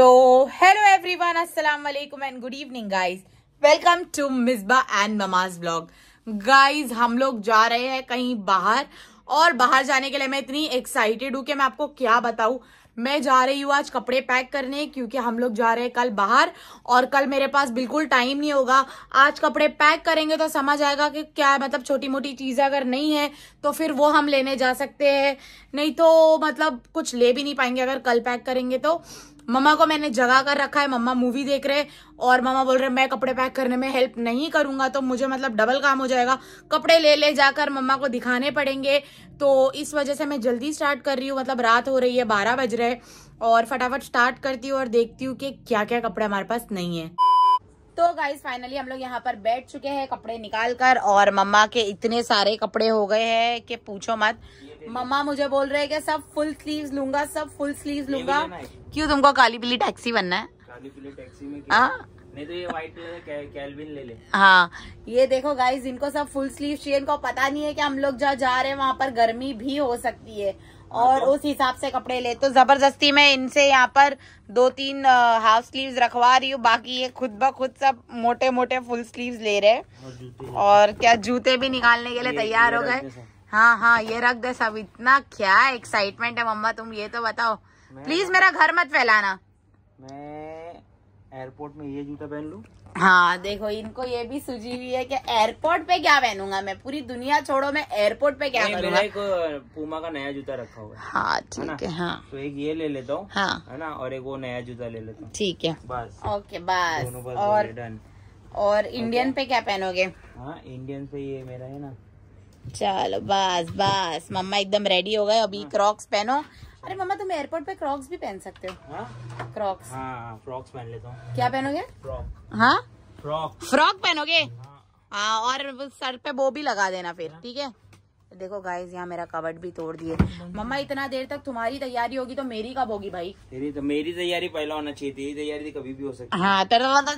So, hello everyone, अस्सलाम वालेकुम and good evening guys. Welcome to Misba and mama's blog. Guys हम लोग जा रहे हैं कहीं बाहर और बाहर जाने के लिए मैं इतनी एक्साइटेड हूँ कि मैं आपको क्या बताऊँ. मैं जा रही हूँ आज कपड़े पैक करने क्योंकि हम लोग जा रहे हैं कल बाहर और कल मेरे पास बिल्कुल टाइम नहीं होगा. आज कपड़े पैक करेंगे तो समझ आएगा कि क्या मतलब छोटी मोटी चीजें अगर नहीं है तो फिर वो हम लेने जा सकते हैं, नहीं तो मतलब कुछ ले भी नहीं पाएंगे अगर कल पैक करेंगे तो. मम्मा को मैंने जगा कर रखा है, मम्मा मूवी देख रहे और मम्मा बोल रहे मैं कपड़े पैक करने में हेल्प नहीं करूंगा तो मुझे मतलब डबल काम हो जाएगा. कपड़े ले जाकर मम्मा को दिखाने पड़ेंगे तो इस वजह से मैं जल्दी स्टार्ट कर रही हूँ. मतलब रात हो रही है, 12 बज रहे और फटाफट स्टार्ट करती हूँ और देखती हूँ कि क्या क्या कपड़े हमारे पास नहीं है. तो गाइज फाइनली हम लोग यहाँ पर बैठ चुके हैं कपड़े निकाल कर और मम्मा के इतने सारे कपड़े हो गए हैं कि पूछो मत. मम्मा मुझे बोल रहे हैं कि सब फुल स्लीव्स लूंगा, सब फुल स्लीव्स लूंगा. क्यों तुमको काली पीली टैक्सी बनना है? काली पीली टैक्सी में नहीं तो ये व्हाइट कलर कैल्विन ले ले. हाँ ये देखो गाइज, इनको सब फुल स्लीव चाहिए. इनको पता नहीं है कि हम लोग जहाँ जा रहे हैं वहाँ पर गर्मी भी हो सकती है और उस हिसाब से कपड़े ले. तो जबरदस्ती मैं इनसे यहाँ पर 2-3 हाफ स्लीव्स रखवा रही हूँ, बाकी ये खुद ब खुद सब मोटे मोटे फुल स्लीव्स ले रहे और क्या जूते भी निकालने के लिए तैयार हो गए. हाँ ये रख दे सब. इतना क्या एक्साइटमेंट है मम्मा, तुम ये तो बताओ. प्लीज मेरा घर मत फैलाना. मैं एयरपोर्ट में ये जूता पहन लूं? हाँ देखो इनको ये भी सूझी हुई है कि एयरपोर्ट पे क्या पहनूंगा मैं. पूरी दुनिया छोड़ो, मैं एयरपोर्ट पे क्या करूंगा. एक पूमा का नया जूता रखा हुआ है. हाँ ठीक है. हाँ तो एक ये ले लेता हूँ. हाँ है ना, और एक वो नया जूता ले लेता हूँ. ठीक है बस. ओके बस. और इंडियन पे क्या पहनोगे? हाँ इंडियन पे ये मेरा है ना. चलो बस मम्मा एकदम रेडी हो गए. अभी क्रॉक्स पहनो. अरे मम्मा तुम एयरपोर्ट पे क्रॉक्स भी पहन सकते हो. क्रॉक्स? हाँ फ्रॉक्स पहन लेता हूँ. क्या पहनोगे? फ्रॉक. हाँ फ्रॉक पहनोगे? हाँ और सर पे वो भी लगा देना फिर. ठीक है. देखो गाइस यहाँ मेरा कबर्ड भी तोड़ दिए. मम्मा इतना देर तक तुम्हारी तैयारी होगी तो मेरी कब होगी भाई? मेरी तैयारी पहला होना चाहिए. तेरी तैयारी कभी भी हो सकती है. हाँ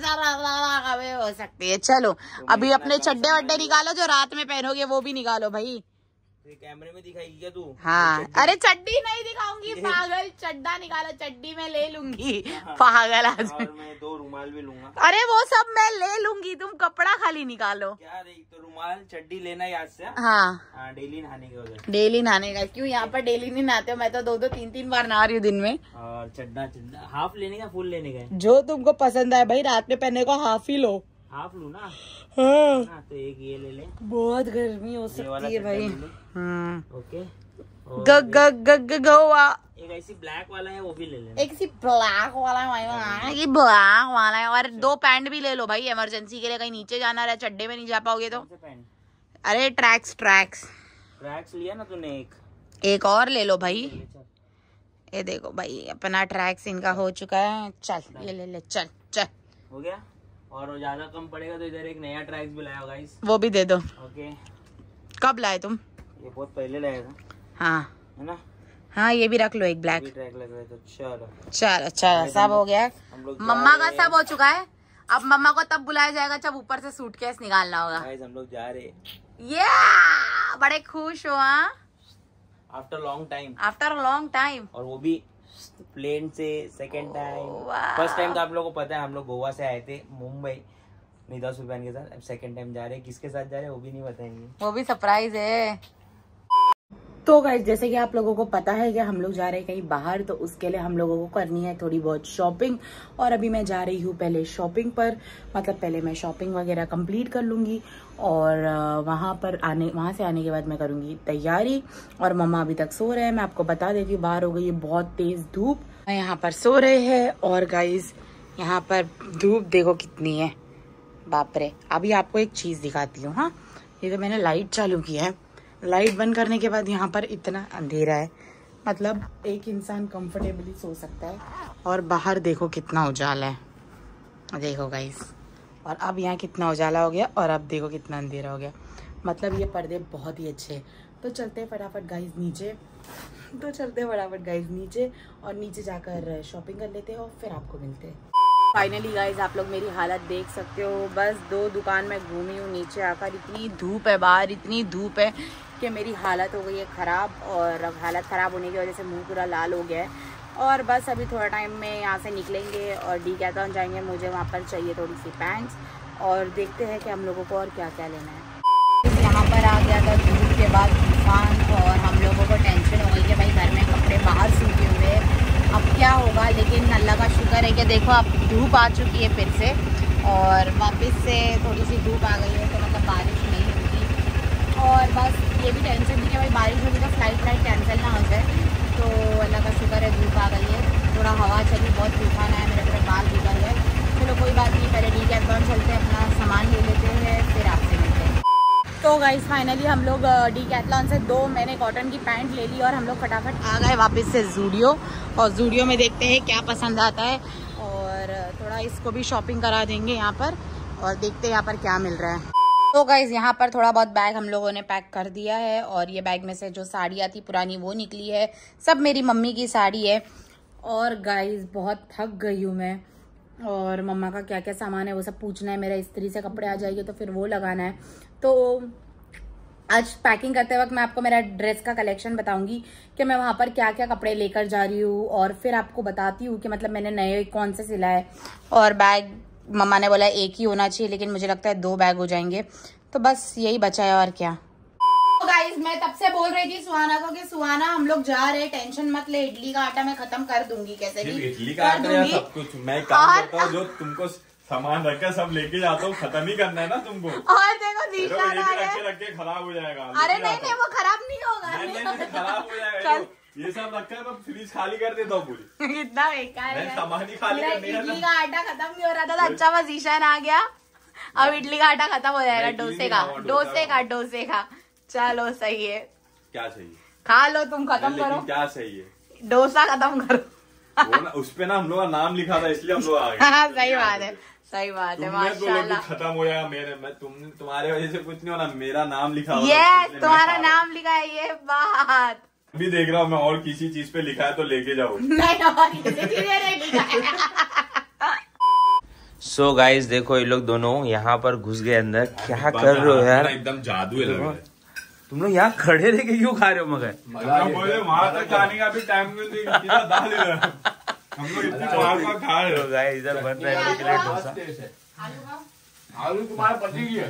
कभी हो सकती है. चलो अभी अपने चड्डे वड्डे निकालो, जो रात में पहनोगे वो भी निकालो भाई. कैमरे में दिखाएगी क्या तू? हाँ अरे चड्डी नहीं दिखाऊंगी पागल. चड्डा निकालो, चड्डी में ले लूंगी. पागल आज. और मैं 2 रुमाल भी लूंगा. अरे वो सब मैं ले लूंगी, तुम कपड़ा खाली निकालो. क्या तो रुमाल चड्डी लेना याद से. हाँ डेली नहाने की वजह. डेली नहाने का क्यों? यहाँ पर डेली नहीं नहाते हो. मैं तो 2-2 3-3 बार नहा रही हूँ दिन में. और चड्डा हाफ लेने का फुल लेने का? जो तुमको पसंद आए भाई. रात में पहनने को हाफ ही लो. हाफ लू ना? हाँ तो एक ये ले ले. बहुत गर्मी हो सकती है भाई. ओके. गोवा एक ऐसी ब्लैक वाला है वो भी ले ले. एक ऐसी ब्लैक वाला है, ये ब्लैक वाला है. और 2 पैंट भी ले लो भाई, इमरजेंसी के लिए कहीं नीचे जाना रहा, चड्डे में नहीं जा पाओगे तो. अरे ट्रैक्स लिया ना तूने. एक और ले लो भाई. ये देखो भाई अपना ट्रैक्स इनका हो चुका है. चल ये ले ले. चल हो गया. और ज्यादा कम पड़ेगा तो इधर एक नया ट्रैक्स भी लाया होगा, वो भी दे दो. ओके. कब लाए तुम? ये बहुत पहले लाया था. हाँ है ना. हाँ ये भी रख लो एक ब्लैक. ट्रैक लग रहा है तो चलो सब हो गया. मम्मा का सब हो चुका है. अब मम्मा को तब बुलाया जाएगा जब ऊपर से सूटकेस निकालना होगा. हम लोग जा रहे हैं. बड़े खुश हो? After long time. और वो भी प्लेन से सेकेंड टाइम. फर्स्ट टाइम तो आप लोगों को पता है हम लोग गोवा से आए थे मुंबई निदा सुल्तान के साथ. अब सेकेंड टाइम जा रहे हैं. किसके साथ जा रहे हैं वो भी नहीं बताएंगे, वो भी सरप्राइज है. तो गाइस जैसे कि आप लोगों को पता है कि हम लोग जा रहे हैं कहीं बाहर, तो उसके लिए हम लोगों को करनी है थोड़ी बहुत शॉपिंग. और अभी मैं जा रही हूँ पहले शॉपिंग पर. मतलब पहले मैं शॉपिंग वगैरह कंप्लीट कर लूंगी और वहाँ से आने के बाद मैं करूँगी तैयारी. और मम्मा अभी तक सो रहे हैं. मैं आपको बता देती हूँ बाहर हो गई है बहुत तेज धूप. यहाँ पर सो रहे हैं और गाइस यहाँ पर धूप देखो कितनी है. बाप रे. अभी आपको एक चीज दिखाती हूँ. हाँ ये तो मैंने लाइट चालू की है. लाइट बंद करने के बाद यहाँ पर इतना अंधेरा है, मतलब एक इंसान कंफर्टेबली सो सकता है. और बाहर देखो कितना उजाला है. देखो गाइस. और अब यहाँ कितना उजाला हो गया और अब देखो कितना अंधेरा हो गया. मतलब ये पर्दे बहुत ही अच्छे. तो चलते फटाफट गाइस नीचे. और नीचे जाकर शॉपिंग कर लेते हैं और फिर आपको मिलते हैं. फाइनली गाइज आप लोग मेरी हालत देख सकते हो. बस 2 दुकान में घूमी हूँ नीचे आकर. इतनी धूप है बाहर, इतनी धूप है कि मेरी हालत हो गई है ख़राब. और अब हालत ख़राब होने की वजह से मुंह पूरा लाल हो गया है. और बस अभी थोड़ा टाइम में यहाँ से निकलेंगे और डीकैथलॉन जाएंगे। मुझे वहाँ पर चाहिए थोड़ी सी पैंट्स और देखते हैं कि हम लोगों को और क्या क्या लेना है। यहाँ पर आ गया था धूप के बाद तूफान और हम लोगों को टेंशन हो गई कि भाई घर में कपड़े बाहर सूखे हुए, अब क्या होगा। लेकिन अल्लाह का शुक्र है कि देखो अब धूप आ चुकी है फिर से और वापस से थोड़ी सी धूप आ गई है, तो मतलब बारिश नहीं होगी। और बस ये भी टेंशन थी कि भाई बारिश होगी तो फ्लाइट कैंसिल ना हो जाए, तो अल्लाह का शुक्र है धूप आ गई है, थोड़ा हवा चली, बहुत तूफान आया, मेरे पूरे बाल बिगड़ गए। चलो कोई बात नहीं, पहले डीकैथलॉन चलते हैं, अपना सामान ले लेते हैं, फिर आपसे मिलते हैं। तो गाइस फाइनली हम लोग डीकैथलॉन से 2 मैंने कॉटन की पैंट ले ली और हम लोग फटाफट आ गए वापस से ज़ूडियो। और ज़ूडियो में देखते हैं क्या पसंद आता है और थोड़ा इसको भी शॉपिंग करा देंगे यहाँ पर और देखते हैं यहाँ पर क्या मिल रहा है। तो गाइज यहाँ पर थोड़ा बहुत बैग हम लोगों ने पैक कर दिया है और ये बैग में से जो साड़ियाँ थी पुरानी वो निकली है, सब मेरी मम्मी की साड़ी है। और गाइज बहुत थक गई हूँ मैं और मम्मा का क्या क्या सामान है वो सब पूछना है, मेरा इस्त्री से कपड़े आ जाएंगे तो फिर वो लगाना है। तो आज पैकिंग करते वक्त मैं आपको मेरा ड्रेस का कलेक्शन बताऊंगी कि मैं वहाँ पर क्या क्या कपड़े लेकर जा रही हूँ और फिर आपको बताती हूँ कि मतलब मैंने नए कौन से सिला है। और बैग मम्मा ने बोला एक ही होना चाहिए, लेकिन मुझे लगता है 2 बैग हो जाएंगे, तो बस यही बचा है और क्या। तो गाइस मैं तब से बोल रही थी सुहाना को कि सुहाना हम लोग जा रहे हैं, टेंशन मत ले, इडली का आटा मैं खत्म कर दूंगी, कैसे भी इडली का आटा या सब कुछ मैं काम करता हूँ, जो तुमको सामान रखकर सब लेके जाता हूँ, खत्म ही करना है ना तुमको। और देखो जीशान आ गया, रख के खराब हो जाएगा। अरे नहीं वो खराब नहीं होगा, नहीं खराब हो जाएगा। ये सब रखा है, मैं फ्रिज खाली कर देता हूँ पूरी। कितना बेकार है, सामान ही खाली करने का। इडली का आटा खत्म नहीं हो रहा था, अच्छा बस जीशान आ गया, अब इडली का आटा खत्म हो जाएगा। डोसे का चलो सही है, क्या चाहिए खा लो, तुम खत्म करो। क्या चाहिए? डोसा खत्म करो। वो ना उस पे ना हम लोग का नाम लिखा था, इसलिए हम लोग आ गए। हाँ सही बात है, सही बात है, माशाल्लाह। खत्म हो जाएगा मेरे, तुम्हारे वजह से कुछ नहीं होना, मेरा नाम लिखा हुआ। यस तुम्हारा नाम लिखा है, ये बात अभी देख रहा हूँ मैं, और किसी चीज पे लिखा है तो लेके जाओ। नहीं और किसी चीज नहीं लिखा है। सो गाइस देखो ये लोग दोनों यहाँ पर घुस गए अंदर, क्या कर रहे हो यार, एकदम जादू है लग रहा है। तुम लोग यहाँ खड़े रह के क्यों खा रहे हो? मगर वहां तक जाने का भी टाइम हम लोग इतनी खा रहे हो। गाइस इधर बन रहा है प्लेट डोसा। आलू तुम्हारे पति की है।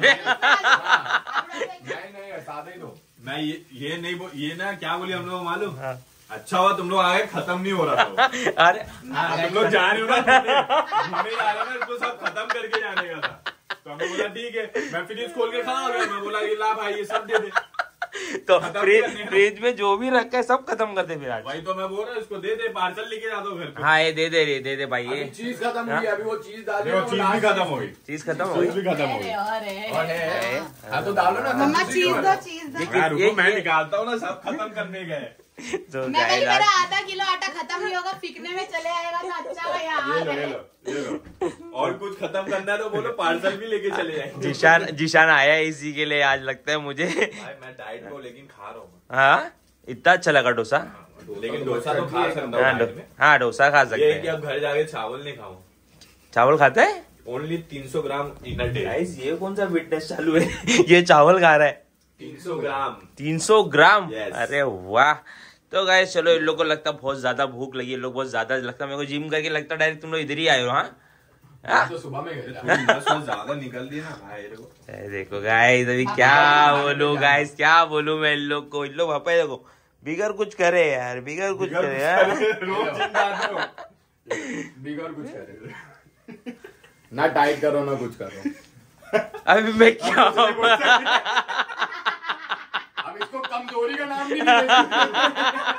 नहीं सादा ही दो। मैं ये नहीं ये ना क्या बोली हम लोग मालूम? अच्छा हुआ तुम लोग आए, खत्म नहीं हो रहा था। अरे तुम लोग जा रहे हो ना, घूमने जा रहे हो ना, इसको सब खत्म करके जाने का था। तो हमने बोला ठीक है, मैं फ्रिज खोल के खड़ा हो गया, मैं बोला ये ला भाई ये सब दे दे। तो फ्रिज में जो भी रखा है सब खत्म कर दे फिर आज। भाई तो मैं बोल रहा हूँ इसको दे दे, पार्सल लेके जा दो घर पे। हाँ ये दे दे भाई, ये चीज खत्म हुई, अभी वो चीज डाली, चीज भी खत्म हो गई, चीज खत्म हो गई, खत्म हो गई। हाँ तो डालो ना मम्मा, चीज दो। मैं निकालता हूँ ना, सब खत्म करने गए। तो मेरा आधा किलो आटा खत्म नहीं होगा, फिकने में चले आएगा तो अच्छा भैया। ये लो। और कुछ खत्म करना है तो बोलो, पार्सल भी लेके चले जाएंगे। जीशान आया है इसी के लिए आज, लगता है मुझे। भाई मैं डाइट को लेकिन खा रहा हूँ। हाँ इतना अच्छा लगा डोसा, लेकिन डोसा तो खा सकता हूँ। हाँ डोसा खा सकते हैं। कि अब घर जाके चावल नहीं खाऊं। चावल खाते हैं? Only 300 gram in a day. Guys ये कौन सा फिटनेस चालू है? ये चावल खा रहा है 300 ग्राम। 300 ग्राम? Yes. अरे वाह। तो गाइस चलो, इन लोग को लगता बहुत ज्यादा भूख लगी, इन लोग बहुत ज्यादा लगता, मेरे को जिम करके लगता डायरेक्ट तुम लोग इधर ही आए हो। हाँ तो सुबह में गए ज्यादा निकल दी ना भाई। देखो गाइस अभी क्या बोलूं, गाइस क्या बोलूं मैं इन लोग को, इन लोग वहाँ पे देखो बिगर कुछ करे यार, बिगर कुछ करे यार, बिगर कुछ करे ना, डाइट करो ना कुछ करो। अभी मैं क्या अब इसको कमजोरी का नाम भी नहीं।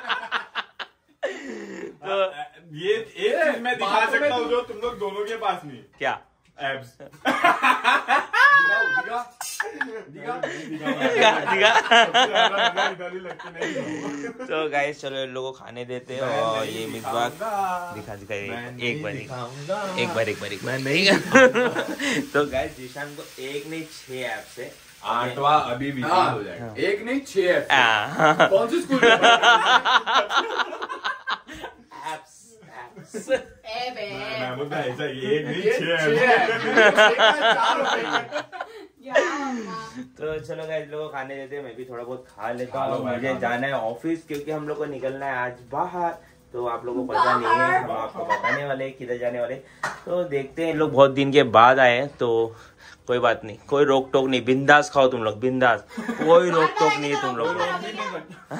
तो ये एक चीज मैं दिखा सकता हूँ जो तुम लोग दोनों के पास नहीं। क्या? एब्स। तो गाइस चलो इन लोगों को खाने देते हैं और ये मिसबा दिखा एक बार मैं नहीं। तो गाइस जीशान को एक नहीं 6 ऐप से 8वां अभी भी हो जाएगा। एक नहीं 6 कौन सी स्कूल ऐसा एक नहीं 6। तो चलो गाइस लोगों को खाने देते हैं, मैं भी थोड़ा बहुत खा लेता हूँ। मुझे जाना है ऑफिस क्योंकि हम लोग को निकलना है आज बाहर, तो आप लोगों को पता नहीं है, हम आपको बताने वाले किधर जाने वाले। तो देखते हैं, लोग बहुत दिन के बाद आए हैं तो कोई बात नहीं, कोई रोक टोक नहीं, बिंदास खाओ तुम लोग, बिंदास, कोई रोक टोक नहीं है तुम लोग।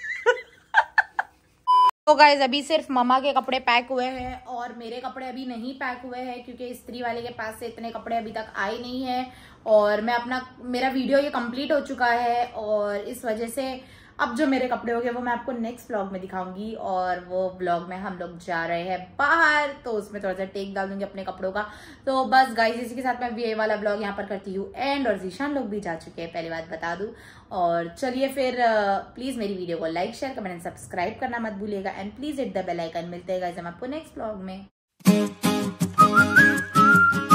तो गाइज अभी सिर्फ मम्मा के कपड़े पैक हुए हैं और मेरे कपड़े अभी नहीं पैक हुए हैं क्योंकि इस्त्री वाले के पास से इतने कपड़े अभी तक आए नहीं है और मेरा वीडियो ये कंप्लीट हो चुका है और इस वजह से अब जो मेरे कपड़े हो गए वो मैं आपको नेक्स्ट व्लॉग में दिखाऊंगी और वो व्लॉग में हम लोग जा रहे हैं बाहर, तो उसमें थोड़ा सा टेक डाल दूंगी अपने कपड़ों का। तो बस गाइस इसी के साथ मैं ये वाला व्लॉग यहाँ पर करती हूँ एंड, और जीशान लोग भी जा चुके हैं, पहली बात बता दूं। और चलिए फिर प्लीज मेरी वीडियो को like share comment and subscribe करना मत भूलिएगा and please hit the bell icon. मिलते हैं गाइस हम आपको नेक्स्ट व्लॉग में।